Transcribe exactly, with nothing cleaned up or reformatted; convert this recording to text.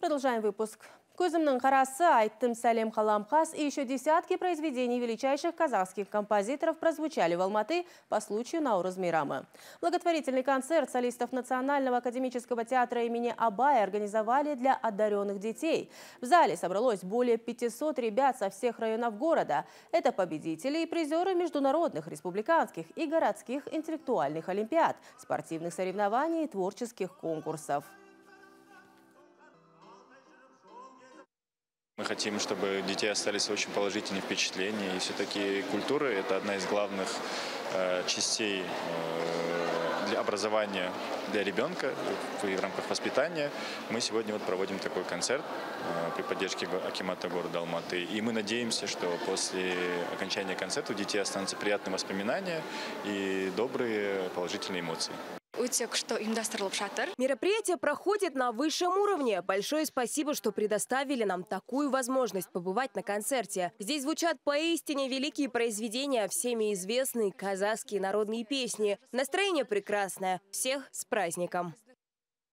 Продолжаем выпуск. Көзімнің қарасы, айттым сәлем Халамхас и еще десятки произведений величайших казахских композиторов прозвучали в Алматы по случаю Наурыз Мейрамы. Благотворительный концерт солистов Национального академического театра имени Абая организовали для одаренных детей. В зале собралось более пятисот ребят со всех районов города. Это победители и призеры международных, республиканских и городских интеллектуальных олимпиад, спортивных соревнований и творческих конкурсов. Мы хотим, чтобы у детей остались очень положительные впечатления. И все-таки культура – это одна из главных э, частей э, для образования для ребенка в, в рамках воспитания. Мы сегодня вот проводим такой концерт э, при поддержке акимата города Алматы. И мы надеемся, что после окончания концерта у детей останутся приятные воспоминания и добрые положительные эмоции. Мероприятие проходит на высшем уровне. Большое спасибо, что предоставили нам такую возможность побывать на концерте. Здесь звучат поистине великие произведения, всеми известные казахские народные песни. Настроение прекрасное. Всех с праздником!